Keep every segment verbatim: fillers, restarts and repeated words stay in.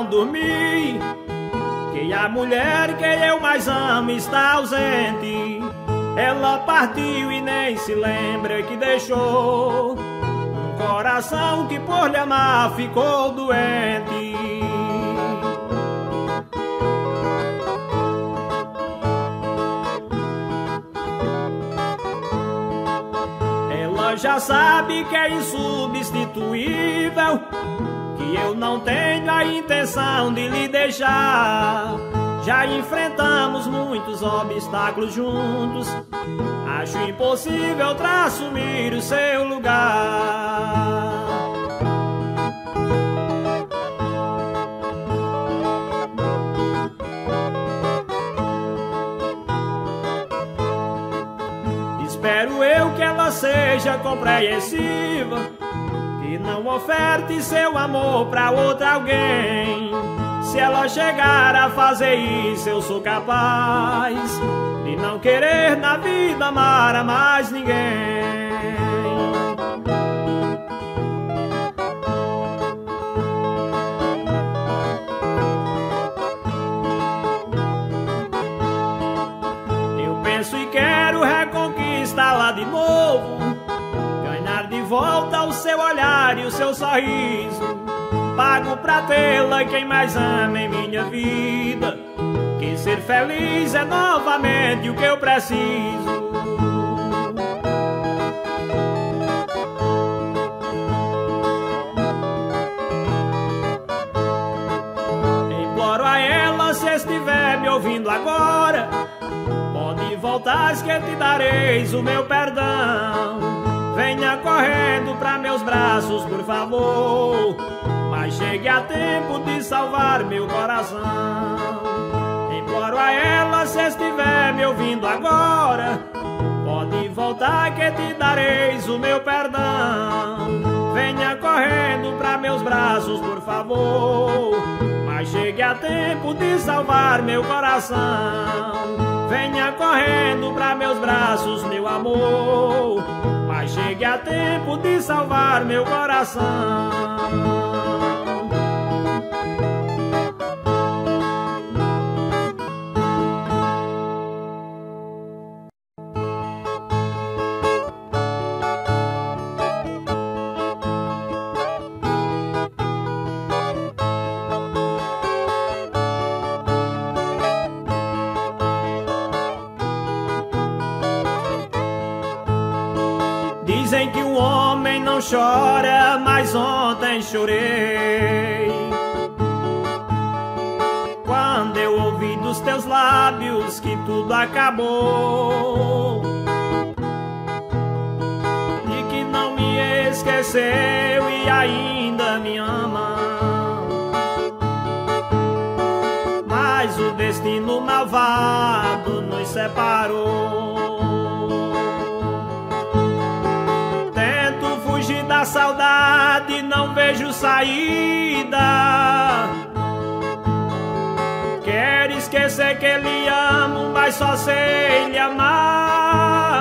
dormir, que a mulher que eu mais amo está ausente. Ela partiu e nem se lembra que deixou um coração que por lhe amar ficou doente. Ela já sabe que é insubstituível, que eu não tenho a intenção de lhe deixar. Já enfrentamos muitos obstáculos juntos, acho impossível assumir o seu lugar. Espero eu que ela seja compreensiva, que não oferte seu amor pra outro alguém. Se ela chegar a fazer isso, eu sou capaz de não querer na vida amar a mais ninguém. Eu penso e quero reconquistá-la de novo, ganhar de volta o seu olhar e o seu sorriso. Pago pra tê-la quem mais ama em minha vida, que ser feliz é novamente o que eu preciso. Imploro a ela, se estiver me ouvindo agora, pode voltar que te dareis o meu perdão. Venha correndo pra meus braços, por favor, mas chegue a tempo de salvar meu coração. Imploro a ela, se estiver me ouvindo agora, pode voltar que te dareis o meu perdão. Venha correndo pra meus braços, por favor, mas chegue a tempo de salvar meu coração. Venha correndo pra meus braços, meu amor, mas chegue a tempo de salvar meu coração. Dizem que o homem não chora, mas ontem chorei, quando eu ouvi dos teus lábios que tudo acabou, e que não me esqueceu e ainda me ama. Mas o destino malvado nos separou. Da saudade não vejo saída. Quero esquecer que lhe amo, mas só sei lhe amar.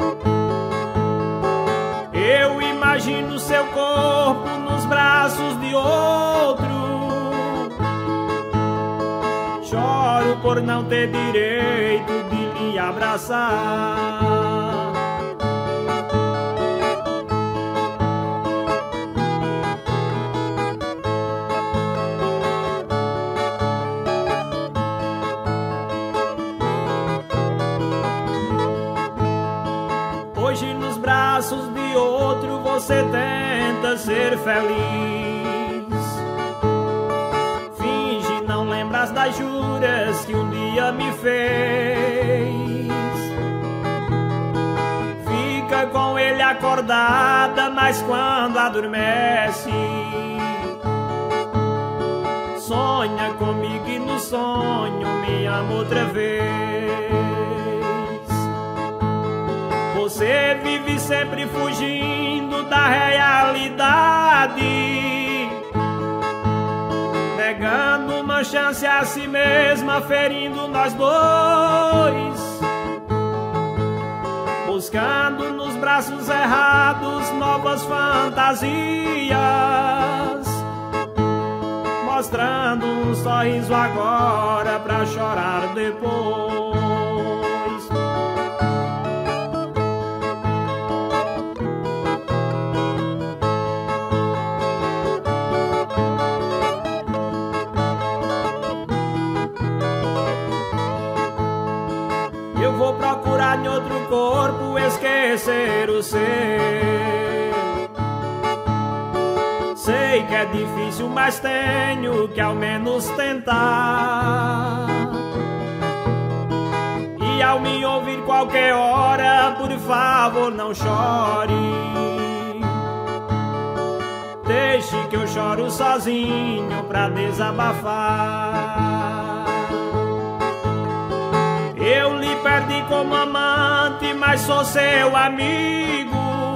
Eu imagino seu corpo nos braços de outro. Choro por não ter direito de lhe abraçar. Hoje nos braços de outro você tenta ser feliz. Finge não lembras das juras que um dia me fez. Fica com ele acordada, mas quando adormece, sonha comigo e no sonho me ama outra vez. Você vive sempre fugindo da realidade, negando uma chance a si mesma, ferindo nós dois, buscando nos braços errados novas fantasias, mostrando um sorriso agora pra chorar depois. Eu vou procurar em outro corpo esquecer o seu. Sei que é difícil, mas tenho que ao menos tentar. E ao me ouvir qualquer hora, por favor não chore. Deixe que eu choro sozinho pra desabafar. Eu lhe perdi como amante, mas sou seu amigo.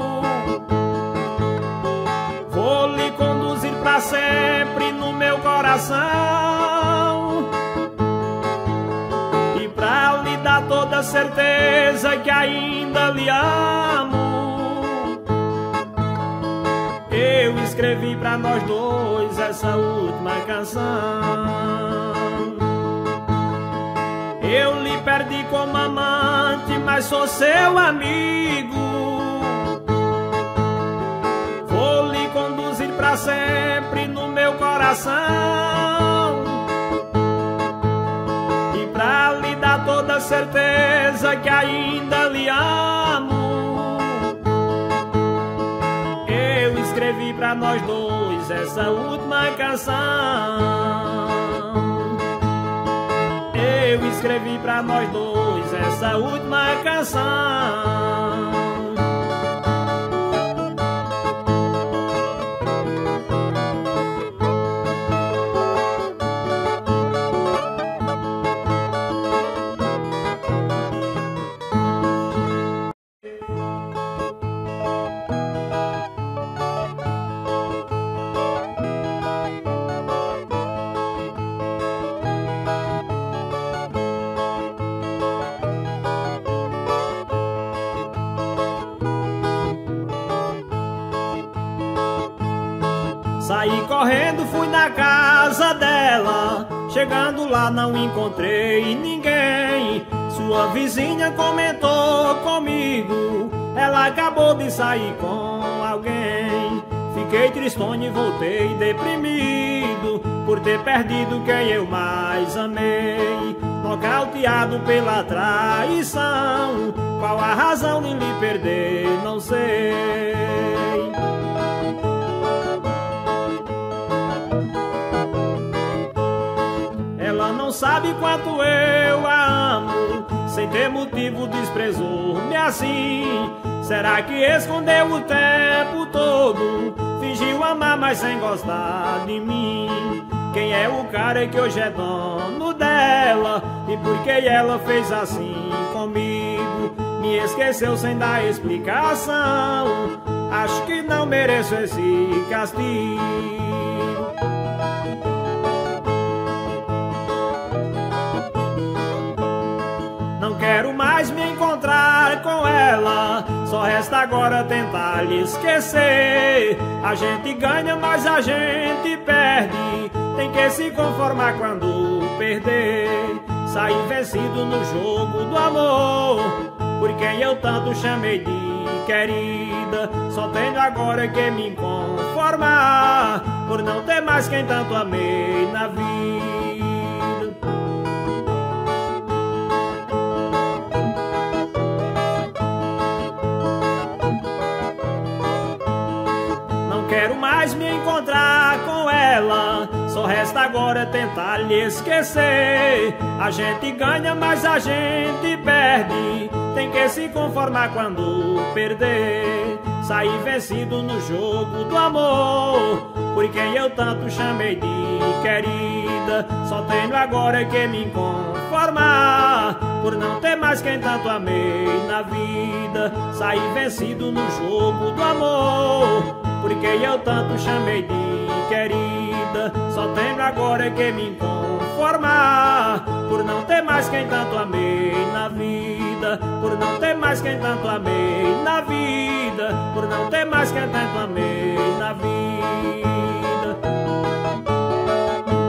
Vou lhe conduzir pra sempre no meu coração. E pra lhe dar toda certeza que ainda lhe amo, eu escrevi pra nós dois essa última canção. Eu lhe perdi como amante, mas sou seu amigo. Vou lhe conduzir pra sempre no meu coração. E pra lhe dar toda certeza que ainda lhe amo, eu escrevi pra nós dois essa última canção. Eu escrevi pra nós dois essa última canção. Saí correndo, fui na casa dela. Chegando lá não encontrei ninguém. Sua vizinha comentou comigo, ela acabou de sair com alguém. Fiquei tristonho e voltei deprimido por ter perdido quem eu mais amei. Nocauteado pela traição, qual a razão de lhe perder, não sei. Ela não sabe quanto eu a amo, sem ter motivo desprezou-me assim. Será que escondeu o tempo todo, fingiu amar mas sem gostar de mim? Quem é o cara que hoje é dono dela e por que ela fez assim comigo? Me esqueceu sem dar explicação, acho que não mereço esse castigo. Não quero mais me encontrar com ela, só resta agora tentar lhe esquecer. A gente ganha, mas a gente perde, tem que se conformar quando perder. Saí vencido no jogo do amor, por quem eu tanto chamei de querida. Só tenho agora que me conformar, por não ter mais quem tanto amei na vida. Quero mais me encontrar com ela, só resta agora tentar lhe esquecer. A gente ganha, mas a gente perde, tem que se conformar quando perder. Saí vencido no jogo do amor, por quem eu tanto chamei de querida. Só tenho agora que me conformar, por não ter mais quem tanto amei na vida. Saí vencido no jogo do amor, por quem eu tanto chamei de querida. Só tenho agora que me conformar, por não ter mais quem tanto amei na vida. Por não ter mais quem tanto amei na vida. Por não ter mais quem tanto amei na vida.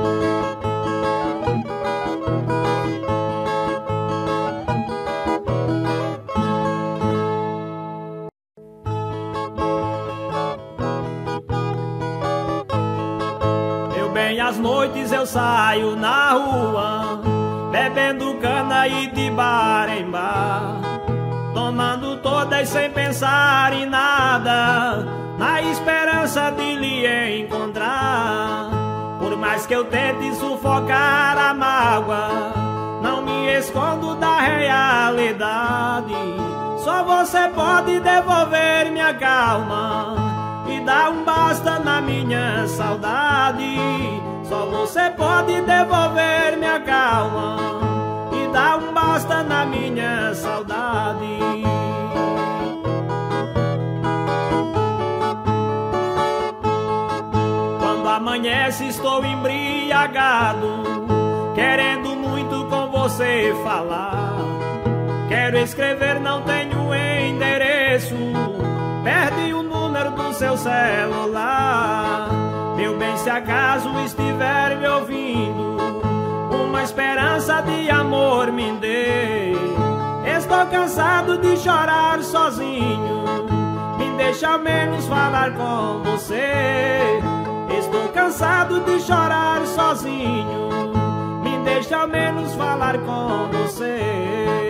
as noites eu saio na rua, bebendo cana e de bar em bar, tomando todas sem pensar em nada, na esperança de lhe encontrar. Por mais que eu tente sufocar a mágoa, não me escondo da realidade. Só você pode devolver minha calma e dar um basta na minha saudade. Só você pode devolver minha calma e dar um basta na minha saudade. Quando amanhece estou embriagado, querendo muito com você falar. Quero escrever, não tenho endereço, perdi o número do seu celular. Meu bem, se acaso estiver me ouvindo, uma esperança de amor me dê. Estou cansado de chorar sozinho, me deixa ao menos falar com você. Estou cansado de chorar sozinho, me deixa ao menos falar com você.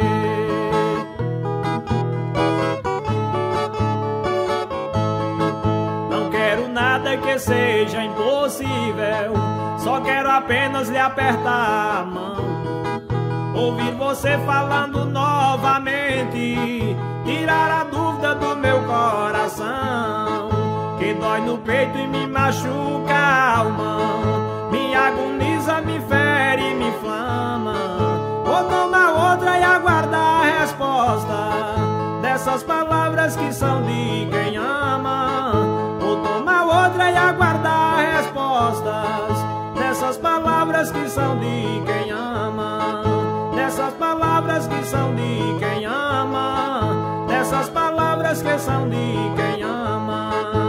Que seja impossível, só quero apenas lhe apertar a mão, ouvir você falando novamente, tirar a dúvida do meu coração, que dói no peito e me machuca a alma, me agoniza, me fere e me inflama. Vou tomar outra e aguardar a resposta dessas palavras que são de quem ama. Outra e aguardar respostas dessas palavras que são de quem ama, dessas palavras que são de quem ama, dessas palavras que são de quem ama.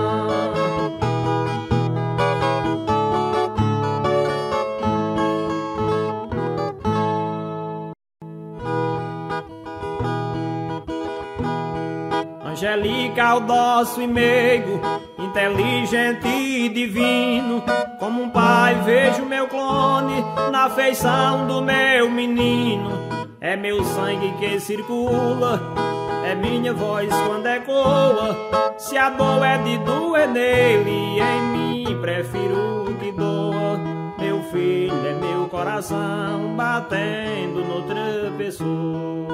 Angelical, dócil e meigo, inteligente e divino, como um pai vejo meu clone na feição do meu menino. É meu sangue que circula, é minha voz quando ecoa. Se a dor é de doer nele, em mim prefiro que doa. Meu filho é meu coração batendo noutra pessoa.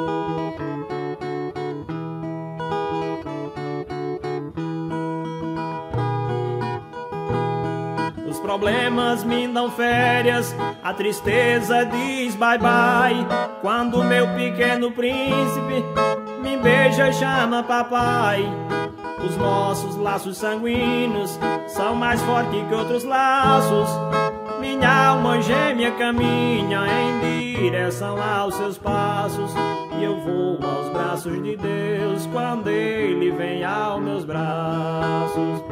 Os problemas me dão férias, a tristeza diz bye bye. Quando meu pequeno príncipe me beija e chama papai. Os nossos laços sanguíneos são mais fortes que outros laços. Minha alma gêmea caminha em direção aos seus passos, e eu vou aos braços de Deus quando Ele vem aos meus braços.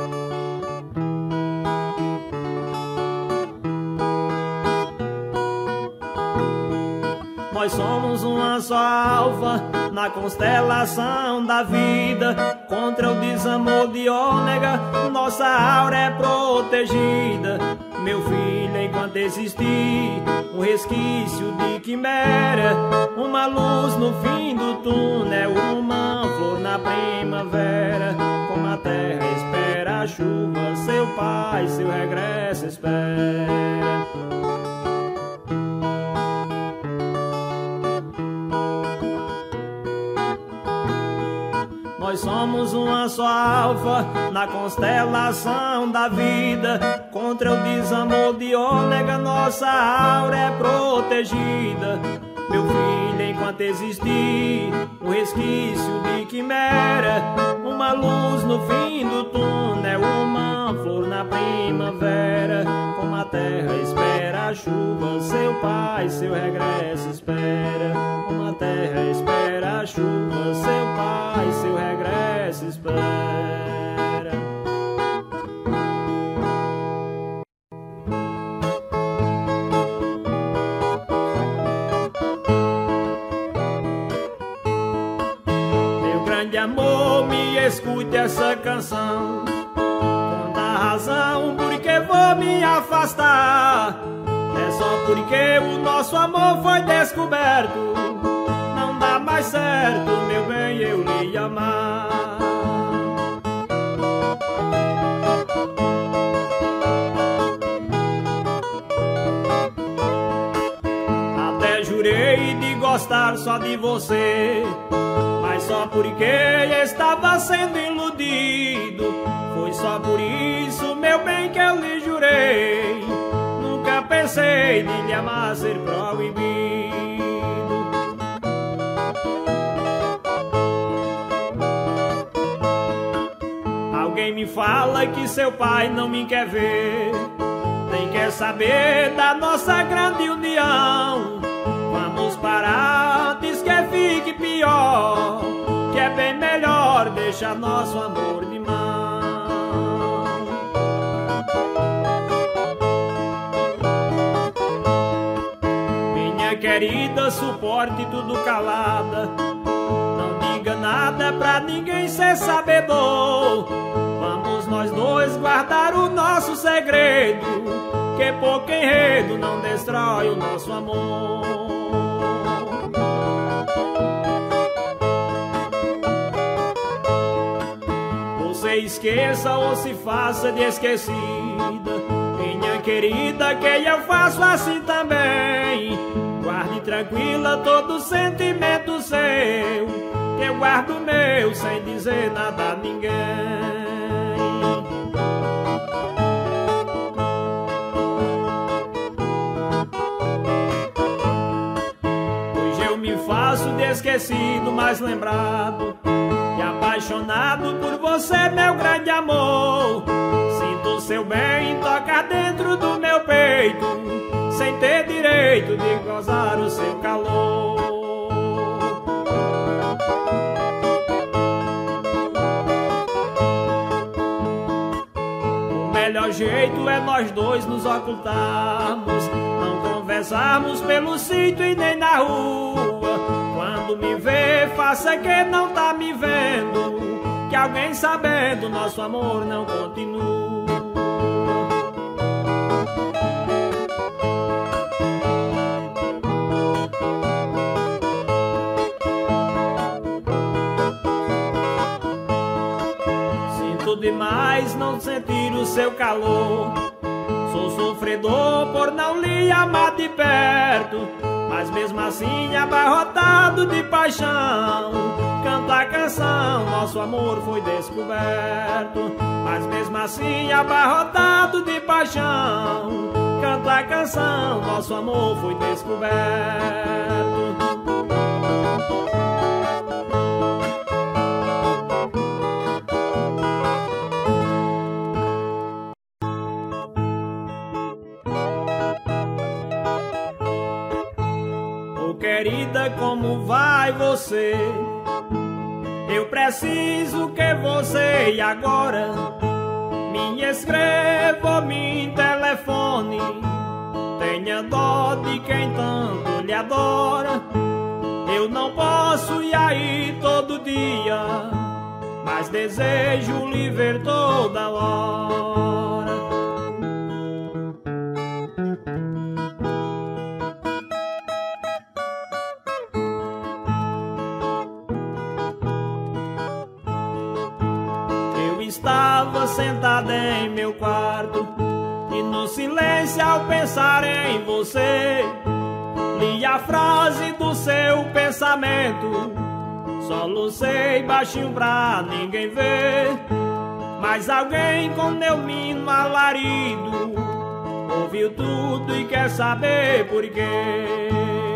Nós somos uma só alfa na constelação da vida. Contra o desamor de ômega, nossa aura é protegida. Meu filho, enquanto existir um resquício de quimera, uma luz no fim do túnel, uma flor na primavera. Como a terra espera a chuva, seu pai, seu regresso espera. Nós somos uma só alfa na constelação da vida. Contra o desamor de ômega, nossa aura é protegida. Meu filho, enquanto existir um resquício de quimera, uma luz no fim do túnel, uma flor na primavera. Como a terra espera a chuva, seu pai, seu regresso espera. Como a terra espera a chuva, seu pai, seu regresso espera. Meu grande amor, me escute essa canção. Quanta razão porque vou me afastar. É só porque o nosso amor foi descoberto. Não dá mais certo, meu bem, eu lhe amar. Até jurei de gostar só de você, mas só porque estava sendo iludido. Foi só por isso, meu bem, que eu lhe jurei. Nunca pensei de lhe amar ser proibido. Alguém me fala que seu pai não me quer ver, nem quer saber da nossa grande união. Vamos parar antes que fique pior, que é bem melhor deixar nosso amor de mão. Minha querida, suporte tudo calada, não diga nada pra ninguém ser sabedor. Vamos nós dois guardar o nosso segredo, que pouco enredo não destrói o nosso amor. Você esqueça ou se faça de esquecida, minha querida, que eu faço assim também. Guarde tranquila todo sentimento seu, que eu guardo o meu sem dizer nada a ninguém. Faço de esquecido, mas lembrado e apaixonado por você, meu grande amor. Sinto seu bem tocar dentro do meu peito, sem ter direito de gozar o seu calor. O melhor jeito é nós dois nos ocultarmos, não conversarmos pelo sítio e nem na rua. Quando me vê, faça que não tá me vendo, que alguém sabendo nosso amor não continua. Sinto demais não sentir o seu calor, sou sofredor por não lhe amar de perto, mas mesmo assim abarrotado de paixão, canto a canção, nosso amor foi descoberto. Mas mesmo assim abarrotado de paixão, canto a canção, nosso amor foi descoberto. Querida, como vai você? Eu preciso que você e agora me escreva, me telefone. Tenha dó de quem tanto lhe adora. Eu não posso ir aí todo dia, mas desejo lhe ver toda hora. Estava sentada em meu quarto e no silêncio ao pensar em você, li a frase do seu pensamento. Solucei baixinho pra ninguém ver, mas alguém com meu mino alarido ouviu tudo e quer saber por quê.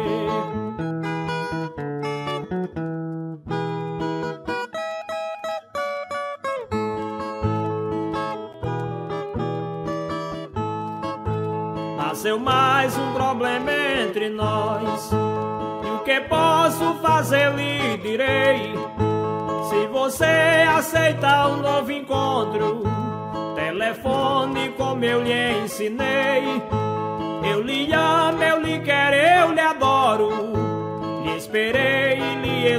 Nasceu mais um problema entre nós, e o que posso fazer lhe direi. Se você aceitar um novo encontro, telefone como eu lhe ensinei. Eu lhe amo, eu lhe quero, eu lhe adoro, lhe esperei e lhe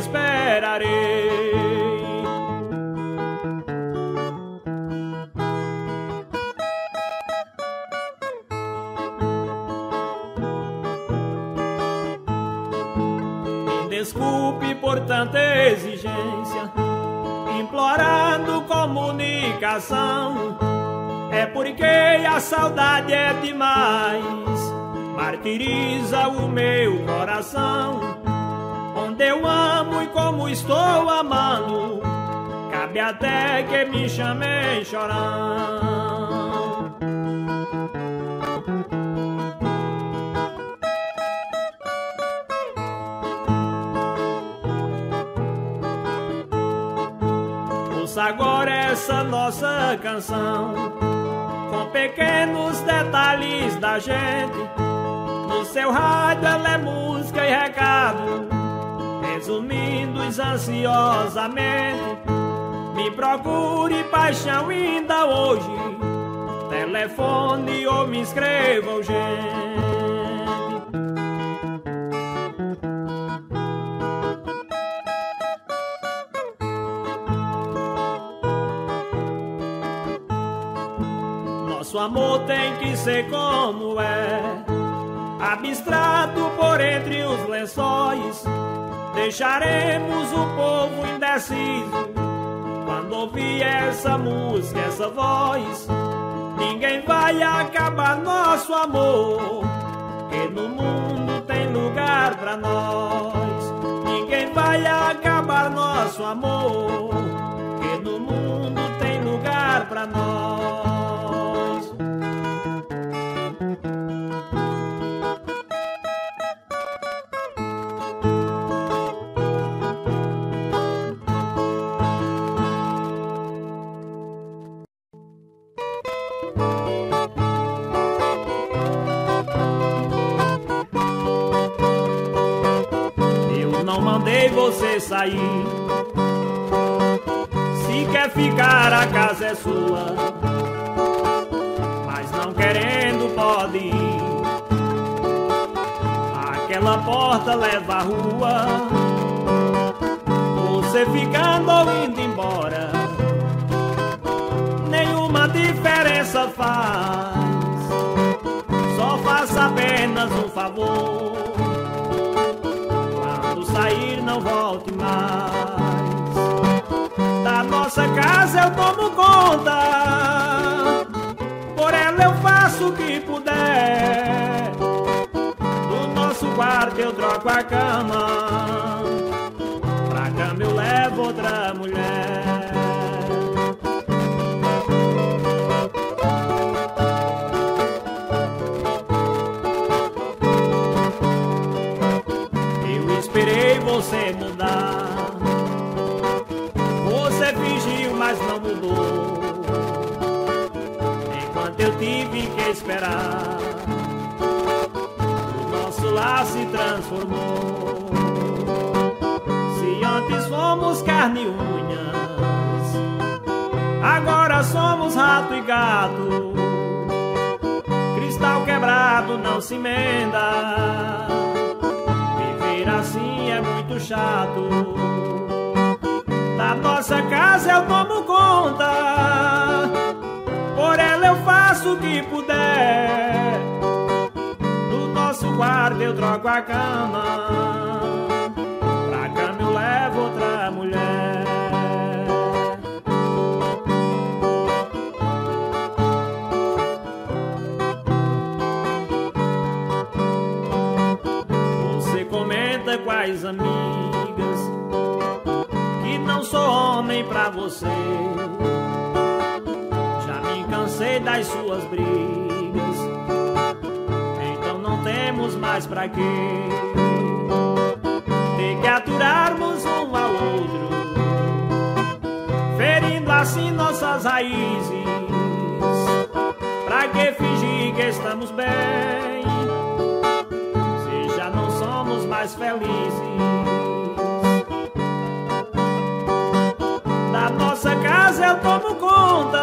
esperarei. por tanta exigência, implorando comunicação. É porque a saudade é demais, martiriza o meu coração. Onde eu amo e como estou amando, cabe até que me chamem chorão. Ouça agora essa nossa canção, com pequenos detalhes da gente. No seu rádio ela é música e recado, resumindo-os ansiosamente. Me procure paixão ainda hoje, telefone ou me escreva urgente. Nosso amor tem que ser como é, abstrato por entre os lençóis. Deixaremos o povo indeciso quando ouvir essa música, essa voz. Ninguém vai acabar nosso amor, que no mundo tem lugar pra nós. Ninguém vai acabar nosso amor, que no mundo tem lugar pra nós. Mandei você sair, se quer ficar a casa é sua, mas não querendo pode ir. Aquela porta leva à rua, você ficando ou indo embora, nenhuma diferença faz. Só faça apenas um favor, sair não volte mais. Da nossa casa eu tomo conta, por ela eu faço o que puder. Do nosso quarto eu troco a cama, pra cama eu levo outra mulher. Esperei você mudar, você fingiu, mas não mudou. Enquanto eu tive que esperar, o nosso lar se transformou. Se antes fomos carne e unhas, agora somos rato e gato. Cristal quebrado não se emenda, assim é muito chato. Da nossa casa eu tomo conta, por ela eu faço o que puder. Do nosso quarto eu troco a cama, pra cama eu levo outra mulher. Com as amigas que não sou homem pra você, já me cansei das suas brigas, então não temos mais pra quê ter que aturarmos um ao outro, ferindo assim nossas raízes. Pra que fingir que estamos bem, mais felizes? Da nossa casa eu tomo conta,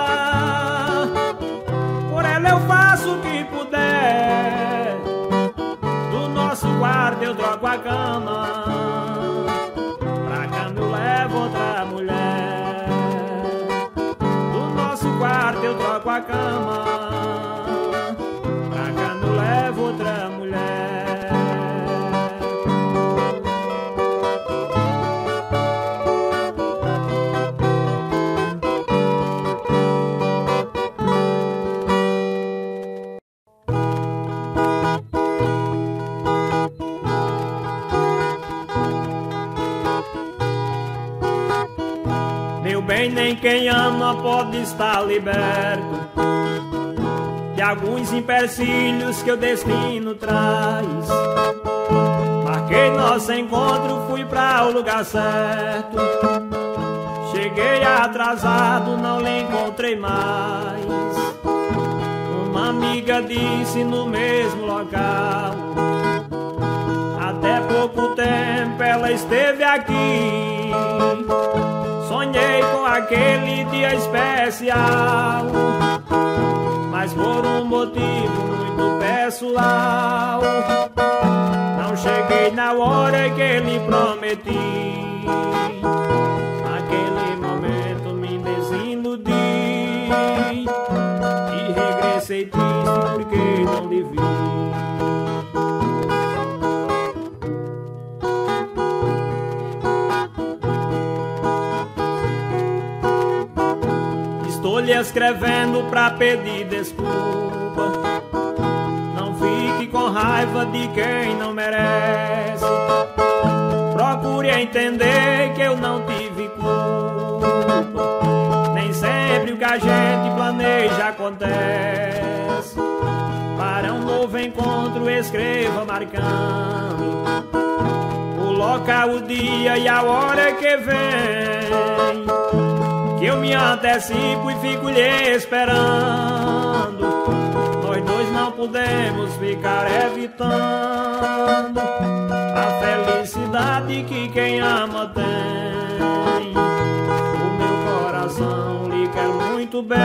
por ela eu faço o que puder. Do nosso quarto eu troco a cama, pra cama eu levo outra mulher. Do nosso quarto eu troco a cama, pra cama eu levo outra mulher. bem, nem quem ama pode estar liberto de alguns empecilhos que o destino traz. Marquei nosso encontro, fui pra o lugar certo. Cheguei atrasado, não lhe encontrei mais. Uma amiga disse no mesmo local. Até pouco tempo ela esteve aqui. Sonhei com aquele dia especial, mas por um motivo muito pessoal não cheguei na hora que lhe prometi. Naquele momento me desiludi e regressei triste porque não lhe vi. Estou lhe escrevendo pra pedir desculpa. Não fique com raiva de quem não merece. Procure entender que eu não tive culpa. Nem sempre o que a gente planeja acontece. Para um novo encontro escreva marcando o local, o dia e a hora que vem, que eu me antecipo e fico lhe esperando. Nós dois não podemos ficar evitando a felicidade que quem ama tem. O meu coração lhe quer muito bem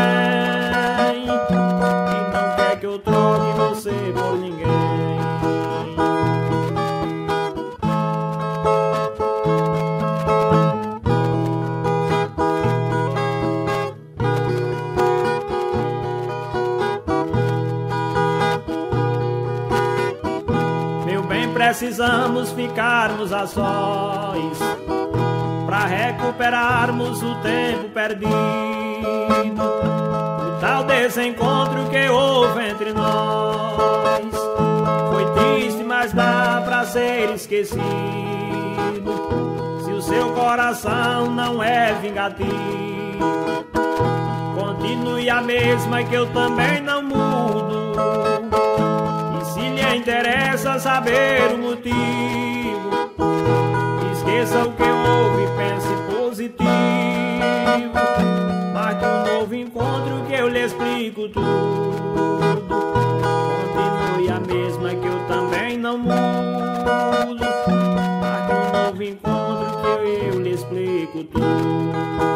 e não quer que eu troque você por ninguém. Precisamos ficarmos a sós pra recuperarmos o tempo perdido. O tal desencontro que houve entre nós foi triste, mas dá pra ser esquecido. Se o seu coração não é vingativo, continue a mesma que eu também não mudo. Interessa saber o motivo. Esqueça o que houve, pense positivo. Marque um novo encontro que eu lhe explico tudo. Continue a mesma que eu também não mudo. Marque um novo encontro que eu lhe explico tudo.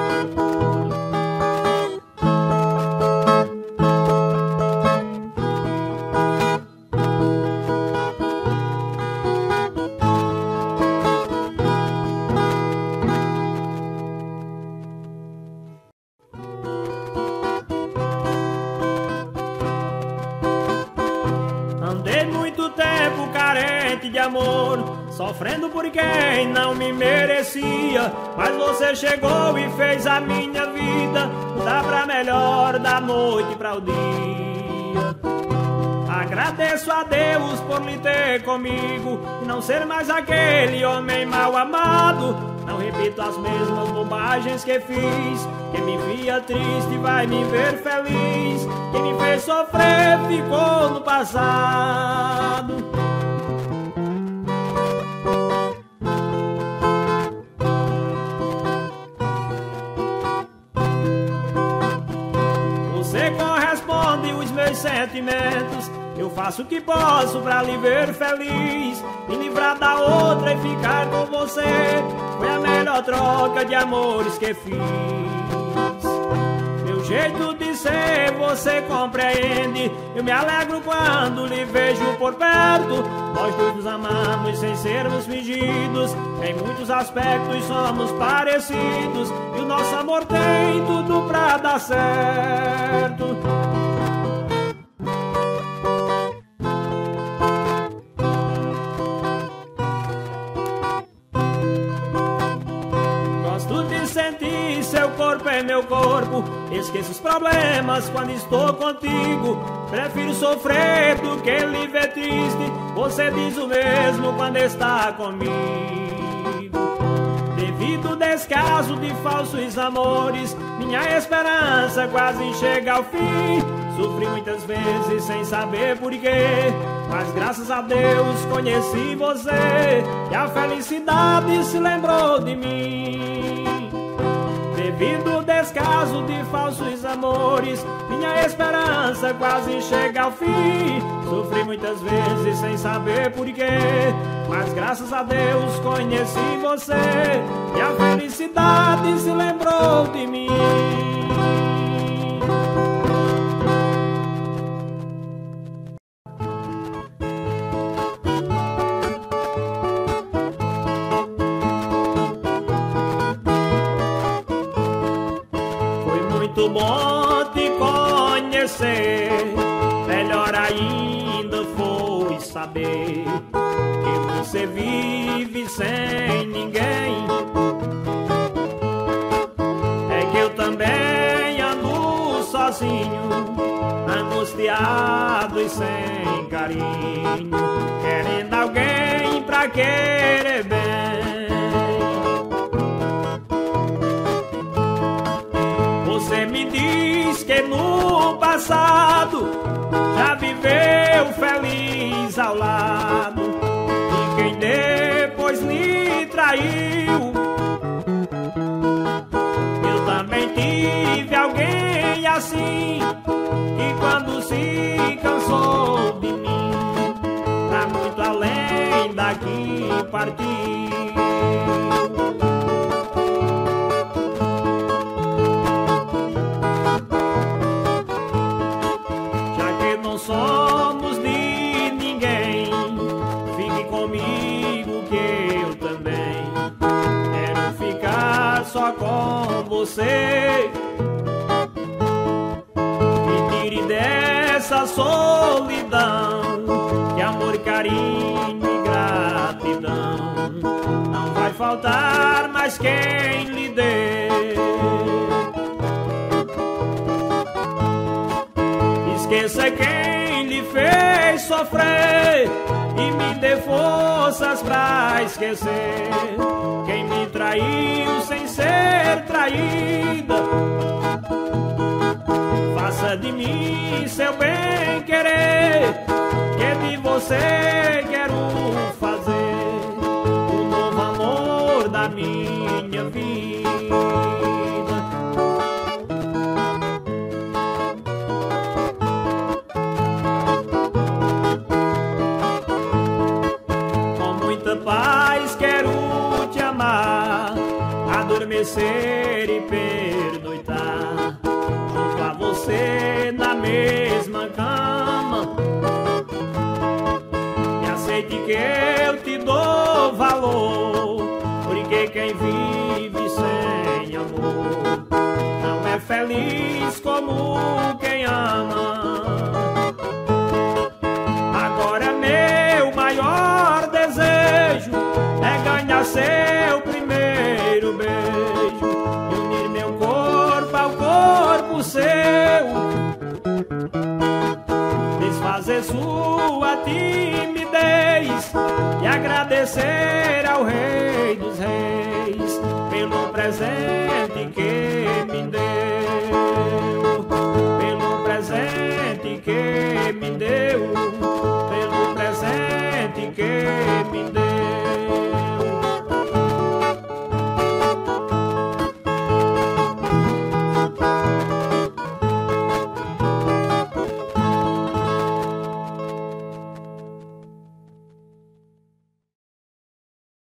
De amor, sofrendo por quem não me merecia, mas você chegou e fez a minha vida mudar pra melhor, da noite pra o dia. Agradeço a Deus por me ter comigo e não ser mais aquele homem mal amado. Não repito as mesmas bobagens que fiz. Quem me via triste vai me ver feliz. Quem me fez sofrer ficou no passado. Você corresponde os meus sentimentos. Eu faço o que posso pra lhe ver feliz, me livrar da outra e ficar com você. Foi a melhor troca de amores que fiz. Meu jeito de ser você compreende. Eu me alegro quando lhe vejo por perto. Nós dois nos amamos sem sermos fingidos. Em muitos aspectos somos parecidos e o nosso amor tem tudo pra dar certo. Seu corpo é meu corpo, esqueço os problemas quando estou contigo. Prefiro sofrer do que lhe ver triste. Você diz o mesmo quando está comigo. Devido ao descaso de falsos amores, minha esperança quase chega ao fim. Sofri muitas vezes sem saber porquê, mas graças a Deus conheci você e a felicidade se lembrou de mim. Devido ao descaso de falsos amores, minha esperança quase chega ao fim. Sofri muitas vezes sem saber porquê, mas graças a Deus conheci você e a felicidade se lembrou de mim. Muito bom te conhecer, melhor ainda foi saber que você vive sem ninguém. É que eu também ando sozinho, angustiado e sem carinho, querendo alguém pra querer bem. Você me diz que no passado já viveu feliz ao lado de quem depois lhe traiu. Eu também tive alguém assim, e quando se cansou de mim, pra muito além daqui partiu. Somos de ninguém, fique comigo que eu também quero ficar só com você. Me tire dessa solidão, que amor, carinho e gratidão não vai faltar mais quem lhe dê. Esqueça quem lhe fez sofrer e me dê forças pra esquecer quem me traiu sem ser traída. Faça de mim seu bem querer, que de você quero fazer o novo amor da minha vida. Paz, quero te amar, adormecer e pernoitar junto a você na mesma cama. Me aceite que eu te dou valor, porque quem vive sem amor não é feliz como quem ama. Agora meu maior desejo é ganhar seu primeiro beijo e unir meu corpo ao corpo seu, desfazer sua timidez e agradecer ao Rei dos Reis pelo presente